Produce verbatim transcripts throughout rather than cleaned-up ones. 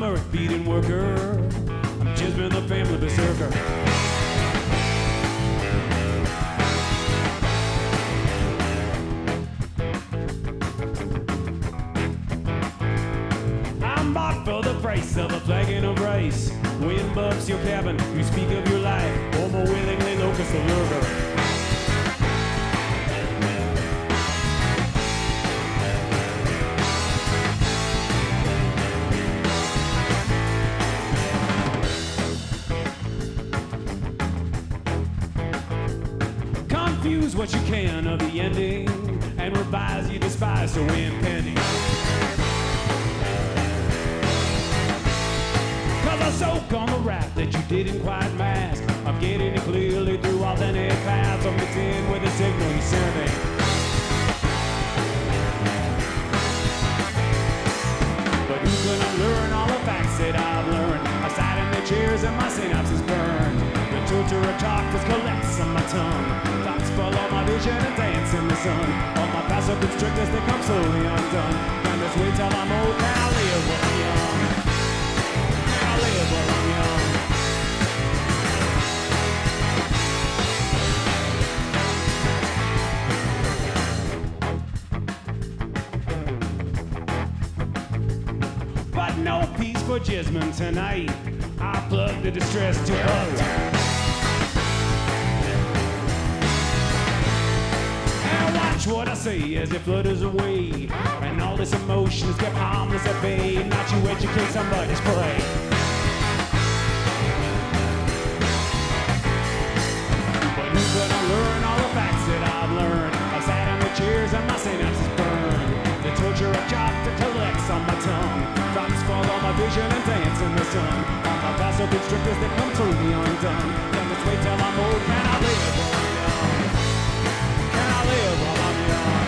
earth-feeding worker. I'm just been the family berserker. I'm bought for the price of a flagon of rice. Wind bumps your cabin, you speak of your life, or more willingly locust the lurker. Confuse what you can of the ending, and revise you despise so impending. Cause I soak on the wrath that you didn't quite mask. I'm getting it clearly through authentic paths. I'm mixed in with the signal you sent me. But who can unlearn all the facts that I've learned? I sat in the chairs and my synapses burned. The torture of talk just collects on my tongue. Thoughts follow my vision and dance in the sun. All my passive constrictors, they come slowly undone. And just wait till I'm old, can I live while I'm young? Can I live while I'm young? But no peace for Jesmond tonight. I plug the distress to her. Watch what I say as it flutters away, and all this emotion is kept harmless at bay. Not you educate somebody's prey. But who's gonna learn all the facts that I've learned? I sat in the chairs and my synapses burned. The torture of job to collect on my tongue. Thoughts fall on my vision and dance in the sun. All my passive constrictors that come totally undone. Then let's wait till I'm old, can I live while I'm young? Can I live while I'm young?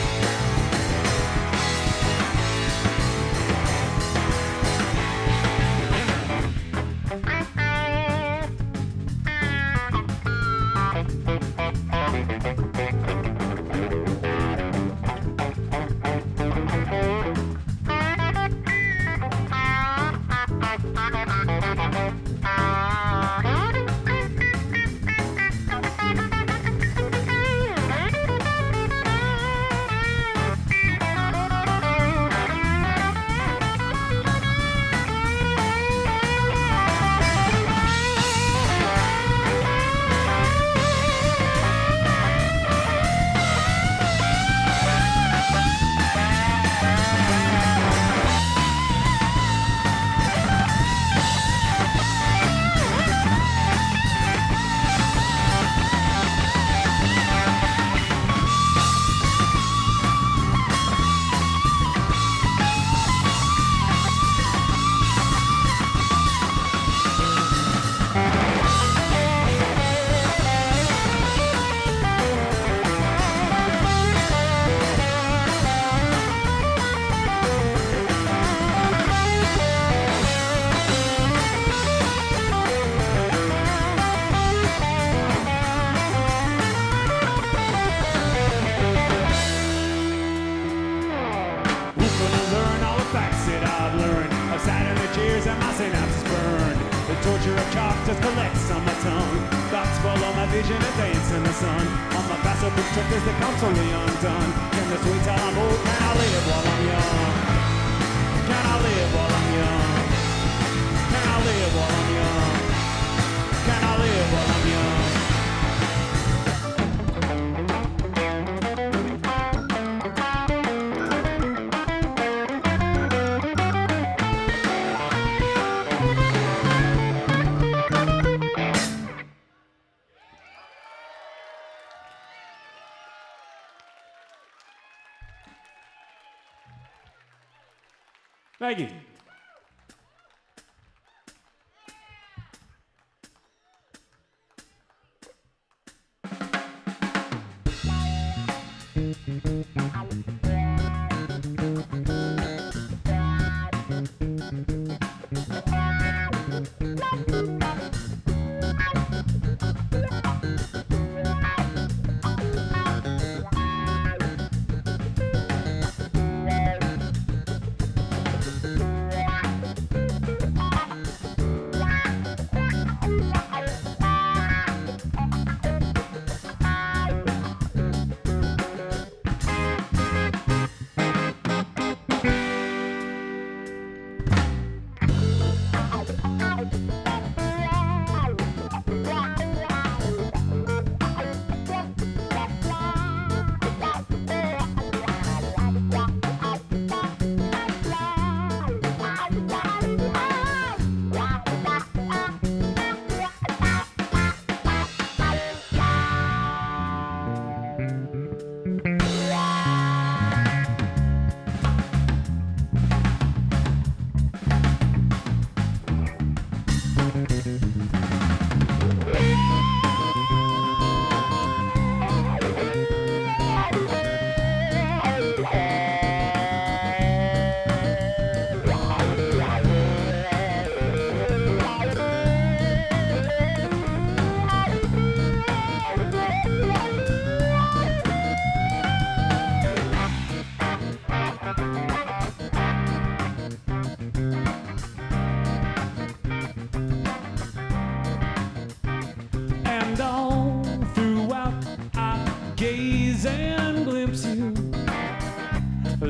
Thank you.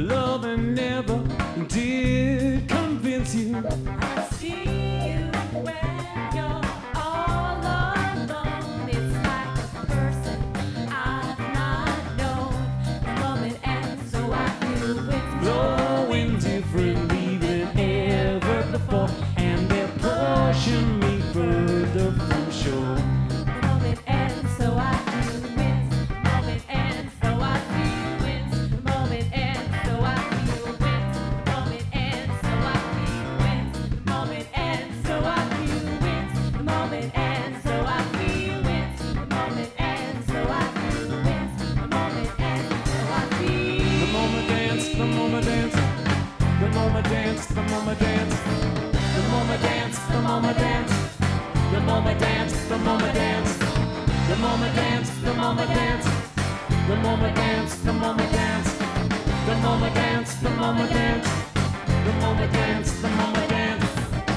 loving never did convince you. I see you when you're all alone. It's like a person I've not known. The moment ends, so I feel it's Blowing differently than ever before, and they're pushing me further from shore. The moment ends, so I feel wins. The moment ends, so I feel wins. The moment ends, so I feel wins. The moment ends, so I feel wins. The moment ends, so I feel wins. The moment ends, so I feel wins. The moment ends, so I feel wins. The moment ends, so I feel. The moment dance, the moment dance, the moment dance, the moment dance, the moment dance, the moment dance, the moment dance, the moment dance, the moment dance, the moment dance, the moment dance, the moment dance, the moment dance, the moment dance, the moment dance, the moment dance.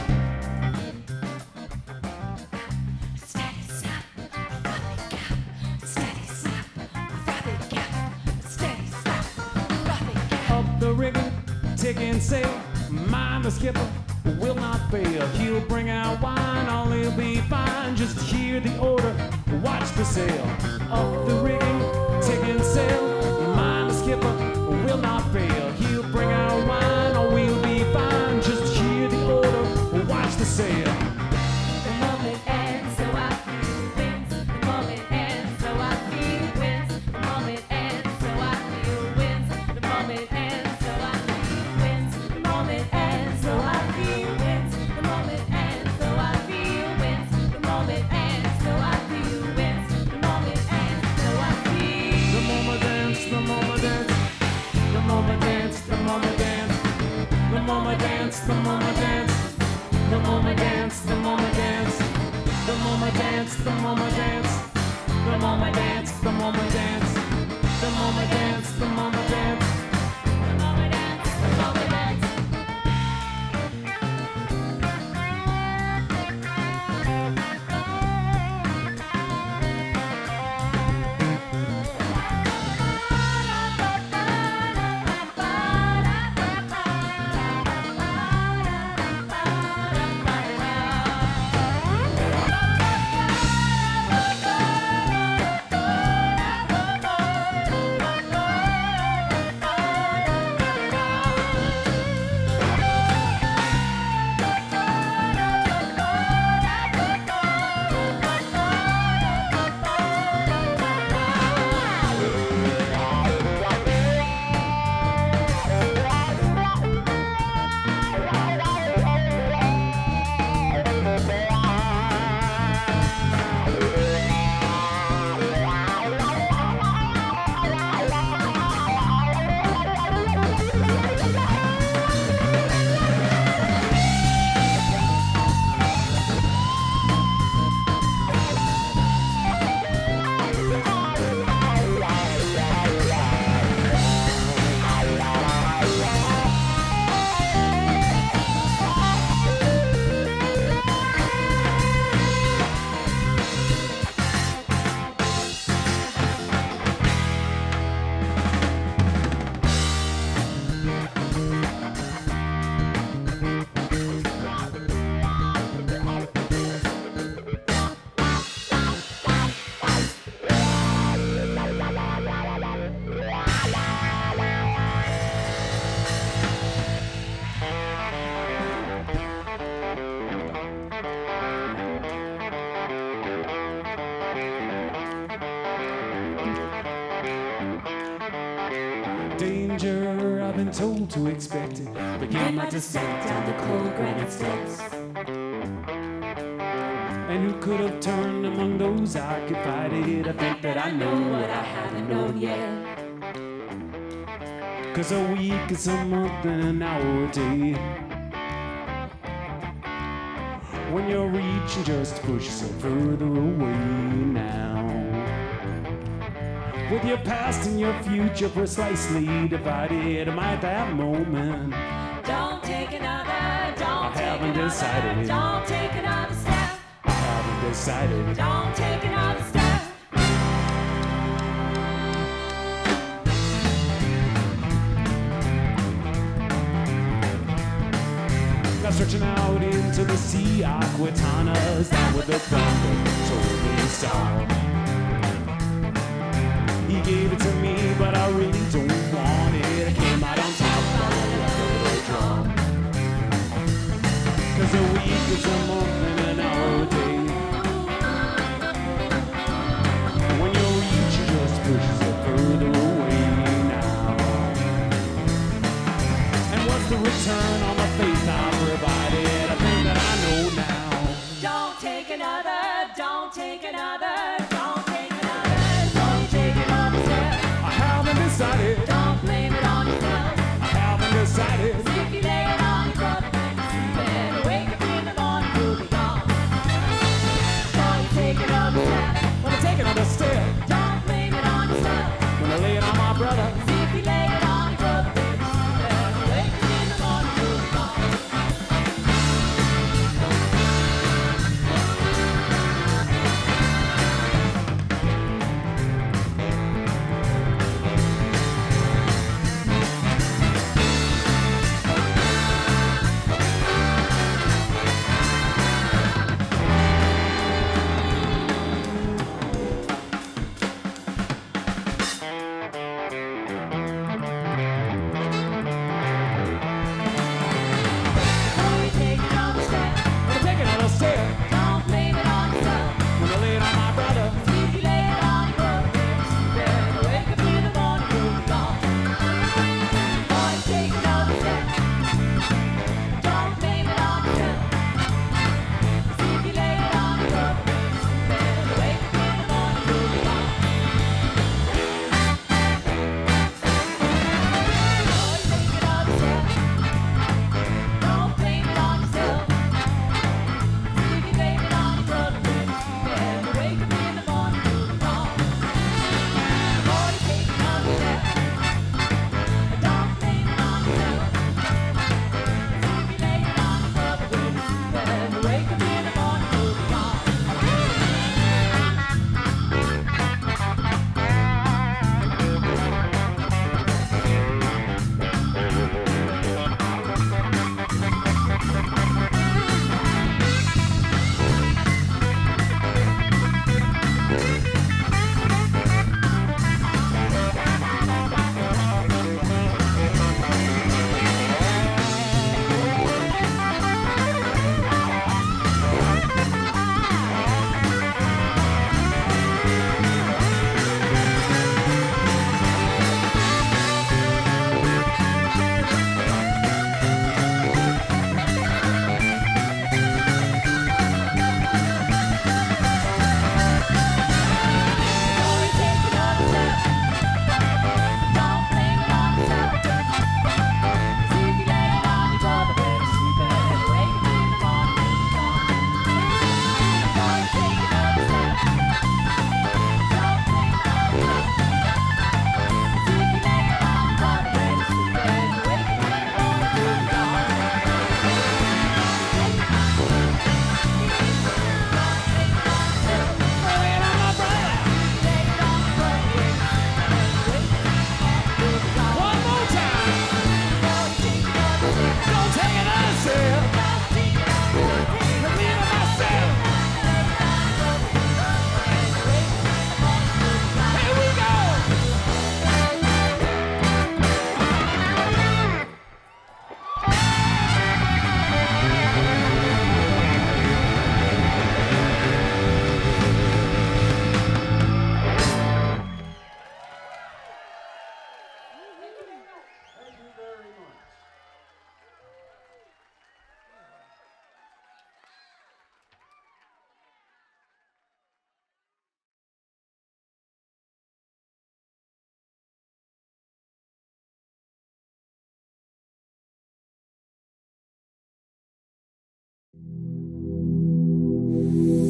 Steady snap, frothy gap. Steady snap, frothy gap. Steady snap, frothy gap. Up the rigging, ticking sail, mind the skipper will not fail. He'll bring out wine, all will be fine. Just hear the order, watch the sail. Up the rigging, ticking sail, mind the skipper will not fail. He'll bring out wine, all will be fine. Just hear the order, watch the sail. The moment ends, so I feel wins. The moment ends, so I feel wins. The moment ends, so I feel wins. The moment ends, so I feel wins. The moment ends, so I feel wins. The moment ends, so I feel wins. The moment ends, so I feel wins. The moment ends, so I feel. The moment dance, the moment dance, the moment dance, the moment dance, the moment dance, the moment dance, the moment dance, the moment dance, the moment dance, the moment dance, the moment dance, the moment dance, the moment dance, the moment dance, The moment ends, the moment ends. danger, I've been told to expect it. Begin my descent down the cold granite steps. And who could have turned among those I could fight it? I think that I know what I haven't known yet. Cause a week is a month and an hour a day. When you're reaching just to push yourself further away now. With your past and your future precisely divided, am I at that moment? Don't take another, don't I take haven't another, decided. don't take another step. I haven't decided. Don't take another step. stretching out into the sea, Aquitana's down with the thunder, told me to stop. He gave it to me, but I really don't want it. I came out on top while I left a little drum. Cause a week is a month and an hour a day. When you reach, you just pushes it further away now. And what's the return on the faith I provided? I think that I know now. Don't take another, don't take another, don't take another, don't take another step. I haven't decided. Don't blame it on yourself. I haven't decided. If you lay it on your brother, you better wake up in the morning, you'll be gone. Before you take another step, When I take another step, don't blame it on yourself. when I lay it on my brother. If you lay it on your brother, you better wake up in the morning, you'll be gone. Before you take another step, When I take another step, don't blame it on yourself. when I lay it on my brother. If you lay it on your brother, you better wake up in the morning, you'll be gone. Before you take another step, don't blame it on yourself. If you lay it on your brother, you better wake up in the morning, you'll be gone. Before you take another step, don't blame it on yourself. If you blame it on your brother, you better wake up in the morning, you'll be gone. Before you take another step, don't blame it on yourself. If you lay it on your brother, you better wake up in the morning, you'll be gone. Before you take another step, don't blame it on yourself. If you lay it on your brother, you better wake up in the morning, you'll be gone. Before you take another step, don't blame it on yourself. If you lay it on your brother, you better wake up in the morning, you'll be gone. One more time. Don't take another step. Believe in myself. Here we go. Thank you very much. Thank you.